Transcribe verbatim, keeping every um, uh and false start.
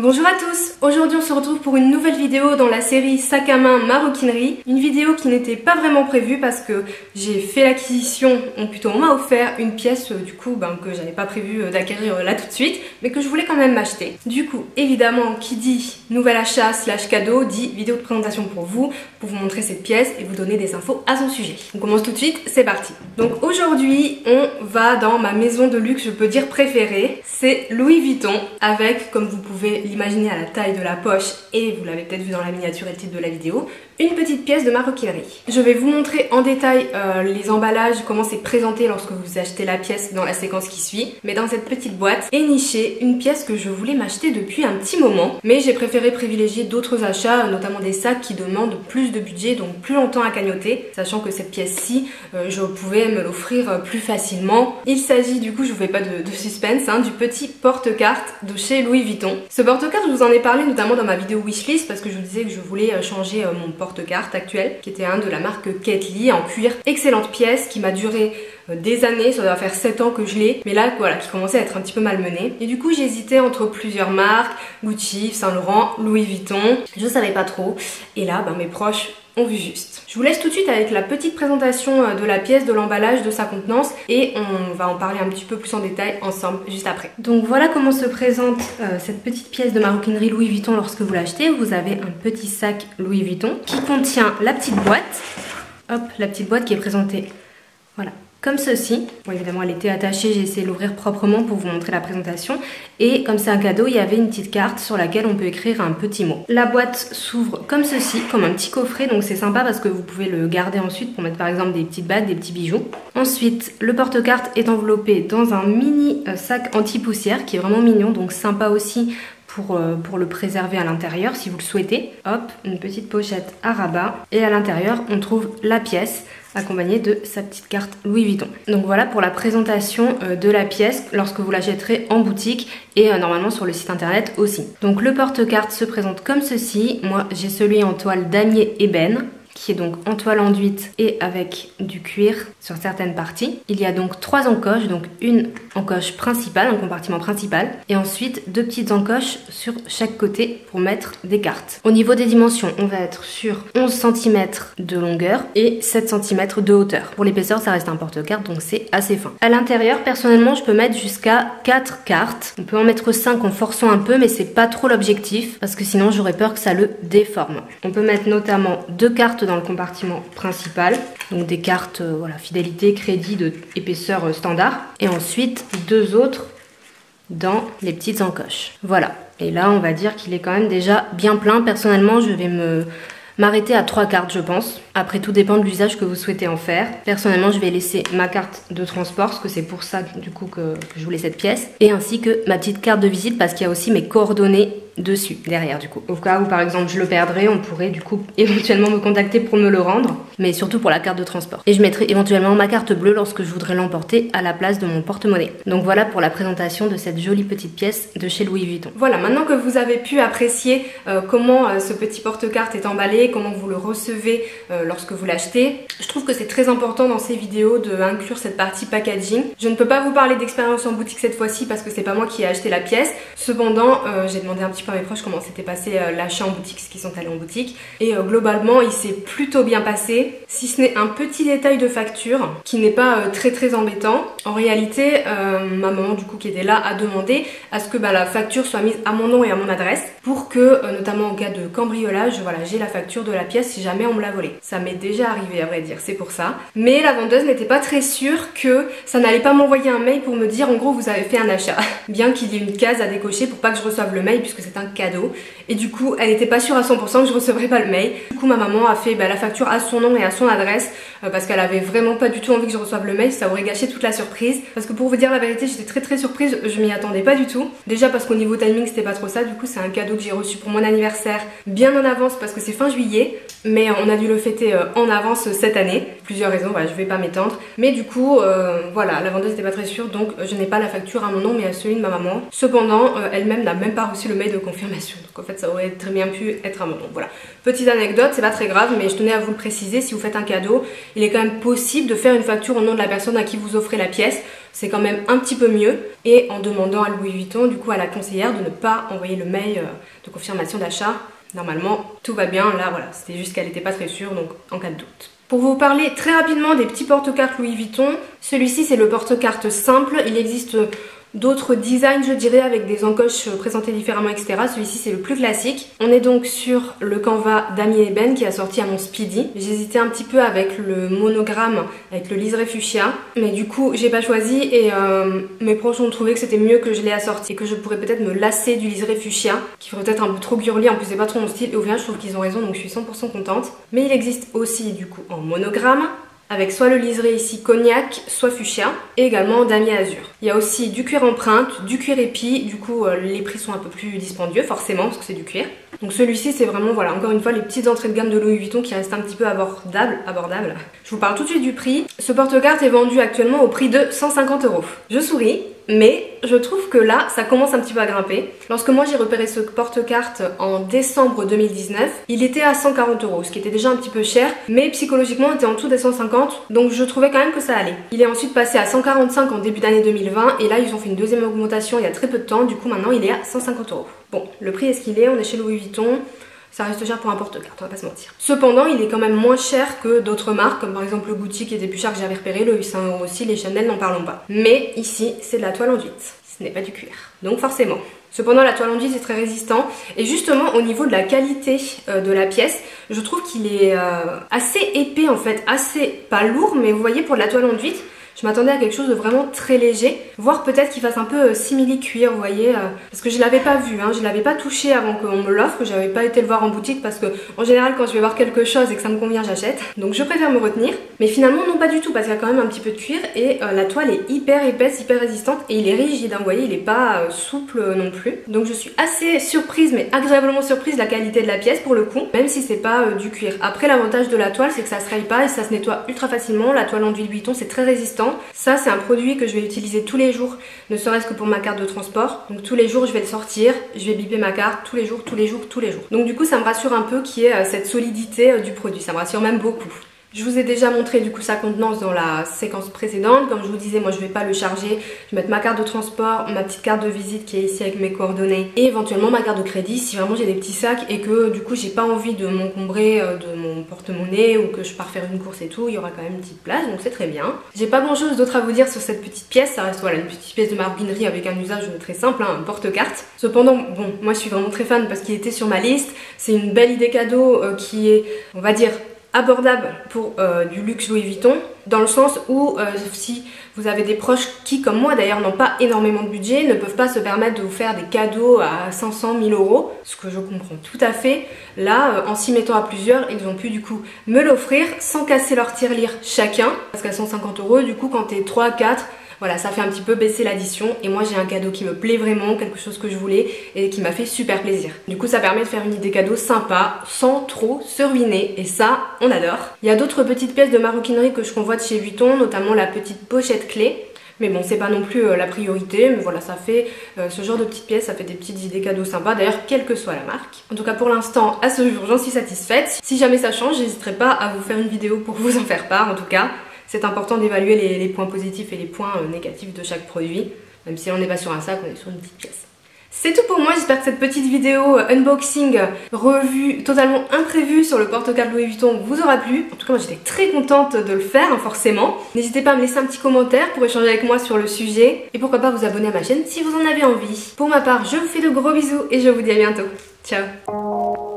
Bonjour à tous, aujourd'hui on se retrouve pour une nouvelle vidéo dans la série sac à main maroquinerie. Une vidéo qui n'était pas vraiment prévue parce que j'ai fait l'acquisition, ou plutôt on m'a offert une pièce euh, du coup ben, que j'avais pas prévu euh, d'acquérir euh, là tout de suite, mais que je voulais quand même m'acheter. Du coup évidemment qui dit nouvel achat slash cadeau dit vidéo de présentation pour vous, pour vous montrer cette pièce et vous donner des infos à son sujet. On commence tout de suite, c'est parti. Donc aujourd'hui on va dans ma maison de luxe, je peux dire préférée, c'est Louis Vuitton avec, comme vous pouvez l'imaginer à la taille de la poche et vous l'avez peut-être vu dans la miniature et le titre de la vidéo, une petite pièce de maroquinerie. Je vais vous montrer en détail euh, les emballages, comment c'est présenté lorsque vous achetez la pièce dans la séquence qui suit, mais dans cette petite boîte est nichée une pièce que je voulais m'acheter depuis un petit moment, mais j'ai préféré privilégier d'autres achats, notamment des sacs qui demandent plus de budget, donc plus longtemps à cagnotter, sachant que cette pièce-ci, euh, je pouvais me l'offrir plus facilement. Il s'agit du coup, je vous fais pas de, de suspense, hein, du petit porte-carte de chez Louis Vuitton. Ce porte-carte, je vous en ai parlé notamment dans ma vidéo wishlist parce que je vous disais que je voulais changer mon porte-carte actuel, qui était un de la marque Kate Lee en cuir. Excellente pièce qui m'a duré des années, ça doit faire sept ans que je l'ai, mais là voilà, qui commençait à être un petit peu malmenée. Et du coup j'hésitais entre plusieurs marques, Gucci, Saint Laurent, Louis Vuitton, je savais pas trop. Et là, ben, mes proches ont vu juste. Je vous laisse tout de suite avec la petite présentation de la pièce, de l'emballage, de sa contenance et on va en parler un petit peu plus en détail ensemble juste après. Donc voilà comment se présente euh, cette petite pièce de maroquinerie Louis Vuitton lorsque vous l'achetez. Vous avez un petit sac Louis Vuitton qui contient la petite boîte. Hop, la petite boîte qui est présentée, voilà, comme ceci. Bon, évidemment elle était attachée, j'ai essayé de l'ouvrir proprement pour vous montrer la présentation. Et comme c'est un cadeau, il y avait une petite carte sur laquelle on peut écrire un petit mot. La boîte s'ouvre comme ceci, comme un petit coffret, donc c'est sympa parce que vous pouvez le garder ensuite pour mettre par exemple des petites bagues, des petits bijoux. Ensuite, le porte-carte est enveloppé dans un mini sac anti-poussière qui est vraiment mignon, donc sympa aussi Pour, euh, pour le préserver à l'intérieur si vous le souhaitez. Hop, une petite pochette à rabat et à l'intérieur on trouve la pièce accompagnée de sa petite carte Louis Vuitton. Donc voilà pour la présentation euh, de la pièce lorsque vous l'achèterez en boutique et euh, normalement sur le site internet aussi. Donc le porte-carte se présente comme ceci. Moi j'ai celui en toile damier ébène qui est donc en toile enduite et avec du cuir sur certaines parties. Il y a donc trois encoches, donc une encoche principale, un compartiment principal, et ensuite deux petites encoches sur chaque côté pour mettre des cartes. Au niveau des dimensions, on va être sur onze centimètres de longueur et sept centimètres de hauteur. Pour l'épaisseur, ça reste un porte-carte, donc c'est assez fin. À l'intérieur, personnellement, je peux mettre jusqu'à quatre cartes. On peut en mettre cinq en forçant un peu, mais c'est pas trop l'objectif, parce que sinon j'aurais peur que ça le déforme. On peut mettre notamment deux cartes dans le compartiment principal, donc des cartes euh, voilà, fidélité, crédit de épaisseur euh, standard, et ensuite deux autres dans les petites encoches. Voilà, et là on va dire qu'il est quand même déjà bien plein. Personnellement je vais me m'arrêter à trois cartes je pense. Après tout dépend de l'usage que vous souhaitez en faire. Personnellement je vais laisser ma carte de transport parce que c'est pour ça du coup que, que je voulais cette pièce, et ainsi que ma petite carte de visite parce qu'il y a aussi mes coordonnées dessus, derrière du coup. Au cas où par exemple je le perdrais, on pourrait du coup éventuellement me contacter pour me le rendre, mais surtout pour la carte de transport. Et je mettrai éventuellement ma carte bleue lorsque je voudrais l'emporter à la place de mon porte-monnaie. Donc voilà pour la présentation de cette jolie petite pièce de chez Louis Vuitton. Voilà, maintenant que vous avez pu apprécier euh, comment euh, ce petit porte-carte est emballé, comment vous le recevez euh, lorsque vous l'achetez, je trouve que c'est très important dans ces vidéos de inclure cette partie packaging. Je ne peux pas vous parler d'expérience en boutique cette fois-ci parce que c'est pas moi qui ai acheté la pièce. Cependant, euh, j'ai demandé un petit peu à mes proches comment s'était passé euh, l'achat en boutique, ce qu'ils sont allés en boutique, et euh, globalement il s'est plutôt bien passé, si ce n'est un petit détail de facture qui n'est pas euh, très très embêtant. En réalité euh, ma maman du coup qui était là a demandé à ce que bah, la facture soit mise à mon nom et à mon adresse pour que euh, notamment en cas de cambriolage, voilà, j'ai la facture de la pièce si jamais on me l'a volée. Ça m'est déjà arrivé à vrai dire, c'est pour ça, mais la vendeuse n'était pas très sûre que ça n'allait pas m'envoyer un mail pour me dire en gros vous avez fait un achat, bien qu'il y ait une case à décocher pour pas que je reçoive le mail puisque c'est un cadeau, et du coup elle était pas sûre à cent pour cent que je recevrais pas le mail. Du coup ma maman a fait bah, la facture à son nom et à son adresse euh, parce qu'elle avait vraiment pas du tout envie que je reçoive le mail, ça aurait gâché toute la surprise. Parce que pour vous dire la vérité, j'étais très très surprise, je m'y attendais pas du tout. Déjà parce qu'au niveau timing c'était pas trop ça, du coup c'est un cadeau que j'ai reçu pour mon anniversaire bien en avance parce que c'est fin juillet, mais on a dû le fêter euh, en avance cette année. Plusieurs raisons, voilà, je vais pas m'étendre, mais du coup euh, voilà, la vendeuse n'était pas très sûre, donc je n'ai pas la facture à mon nom mais à celui de ma maman. Cependant euh, elle-même n'a même pas reçu le mail de confirmation, donc en fait fait ça aurait très bien pu être un bon. Donc voilà, petite anecdote, c'est pas très grave, mais je tenais à vous le préciser. Si vous faites un cadeau, il est quand même possible de faire une facture au nom de la personne à qui vous offrez la pièce. C'est quand même un petit peu mieux, et en demandant à Louis Vuitton, du coup à la conseillère, de ne pas envoyer le mail de confirmation d'achat. Normalement tout va bien, là voilà, c'était juste qu'elle n'était pas très sûre, donc en cas de doute. Pour vous parler très rapidement des petits porte-cartes Louis Vuitton, celui-ci c'est le porte-cartes simple, il existe d'autres designs je dirais avec des encoches présentées différemment et cetera. Celui-ci c'est le plus classique. On est donc sur le Canva d'Amy Eben qui a sorti à mon Speedy. J'hésitais un petit peu avec le monogramme, avec le liseré fuchsia, mais du coup j'ai pas choisi et euh, mes proches ont trouvé que c'était mieux que je l'ai assorti et que je pourrais peut-être me lasser du liseré fuchsia qui ferait peut-être un peu trop girly, en plus c'est pas trop mon style et au final je trouve qu'ils ont raison donc je suis cent pour cent contente. Mais il existe aussi du coup en monogramme, avec soit le liseré ici cognac, soit fuchsia, et également damier azur. Il y a aussi du cuir empreinte, du cuir épi, du coup euh, les prix sont un peu plus dispendieux forcément parce que c'est du cuir. Donc celui-ci c'est vraiment, voilà, encore une fois les petites entrées de gamme de Louis Vuitton qui restent un petit peu abordables. abordables. Je vous parle tout de suite du prix. Ce porte-carte est vendu actuellement au prix de cent cinquante euros. Je souris, mais je trouve que là ça commence un petit peu à grimper. Lorsque moi j'ai repéré ce porte-carte en décembre deux mille dix-neuf, il était à cent quarante euros, ce qui était déjà un petit peu cher, mais psychologiquement on était en dessous des cent cinquante, donc je trouvais quand même que ça allait. Il est ensuite passé à cent quarante-cinq en début d'année deux mille vingt et là ils ont fait une deuxième augmentation il y a très peu de temps, du coup maintenant il est à cent cinquante euros. Bon, le prix est ce qu'il est, on est chez Louis Vuitton. Ça reste cher pour un porte-carte, on va pas se mentir. Cependant, il est quand même moins cher que d'autres marques, comme par exemple le Gucci qui était plus cher que j'avais repéré, le huit cents euros aussi, les Chanel, n'en parlons pas. Mais ici, c'est de la toile enduite, ce n'est pas du cuir. Donc forcément. Cependant, la toile enduite est très résistant. Et justement, au niveau de la qualité euh, de la pièce, je trouve qu'il est euh, assez épais en fait, assez, pas lourd, mais vous voyez, pour de la toile enduite, je m'attendais à quelque chose de vraiment très léger, voire peut-être qu'il fasse un peu euh, simili-cuir, vous voyez, euh, parce que je l'avais pas vu, hein, je l'avais pas touché avant qu'on me l'offre, j'avais pas été le voir en boutique parce que en général quand je vais voir quelque chose et que ça me convient j'achète, donc je préfère me retenir, mais finalement non pas du tout parce qu'il y a quand même un petit peu de cuir et euh, la toile est hyper épaisse, hyper résistante et il est rigide, hein, vous voyez, il est pas euh, souple euh, non plus, donc je suis assez surprise mais agréablement surprise de la qualité de la pièce pour le coup, même si c'est pas euh, du cuir. Après l'avantage de la toile c'est que ça se raye pas et ça se nettoie ultra facilement, la toile enduite Vuitton c'est très résistant. Ça c'est un produit que je vais utiliser tous les jours, ne serait-ce que pour ma carte de transport. Donc tous les jours je vais le sortir, je vais biper ma carte tous les jours, tous les jours, tous les jours. Donc du coup ça me rassure un peu qu'il y ait cette solidité du produit, ça me rassure même beaucoup. Je vous ai déjà montré du coup sa contenance dans la séquence précédente. Comme je vous disais, moi je vais pas le charger. Je vais mettre ma carte de transport, ma petite carte de visite qui est ici avec mes coordonnées et éventuellement ma carte de crédit si vraiment j'ai des petits sacs et que du coup j'ai pas envie de m'encombrer de mon porte-monnaie ou que je pars faire une course et tout. Il y aura quand même une petite place, donc c'est très bien. J'ai pas grand chose d'autre à vous dire sur cette petite pièce. Ça reste voilà une petite pièce de maroquinerie avec un usage très simple, hein, un porte-carte. Cependant, bon, moi je suis vraiment très fan parce qu'il était sur ma liste. C'est une belle idée cadeau euh, qui est, on va dire, abordable pour euh, du luxe Louis Vuitton, dans le sens où euh, si vous avez des proches qui, comme moi d'ailleurs, n'ont pas énormément de budget, ne peuvent pas se permettre de vous faire des cadeaux à cinq cents mille euros, ce que je comprends tout à fait. Là, euh, en s'y mettant à plusieurs, ils ont pu du coup me l'offrir sans casser leur tirelire chacun, parce qu'à cent cinquante euros, du coup quand t'es trois, quatre, voilà, ça fait un petit peu baisser l'addition et moi j'ai un cadeau qui me plaît vraiment, quelque chose que je voulais et qui m'a fait super plaisir. Du coup ça permet de faire une idée cadeau sympa sans trop se ruiner et ça on adore. Il y a d'autres petites pièces de maroquinerie que je convoite chez Vuitton, notamment la petite pochette clé. Mais bon, c'est pas non plus euh, la priorité, mais voilà, ça fait euh, ce genre de petites pièces, ça fait des petites idées cadeaux sympas, d'ailleurs, quelle que soit la marque. En tout cas, pour l'instant, à ce jour, j'en suis satisfaite. Si jamais ça change, j'hésiterai pas à vous faire une vidéo pour vous en faire part, en tout cas. C'est important d'évaluer les, les points positifs et les points euh, négatifs de chaque produit, même si on n'est pas sur un sac, on est sur une petite pièce. C'est tout pour moi, j'espère que cette petite vidéo euh, unboxing, revue totalement imprévue sur le porte-carte Louis Vuitton vous aura plu. En tout cas moi j'étais très contente de le faire, hein, forcément. N'hésitez pas à me laisser un petit commentaire pour échanger avec moi sur le sujet. Et pourquoi pas vous abonner à ma chaîne si vous en avez envie. Pour ma part, je vous fais de gros bisous et je vous dis à bientôt. Ciao.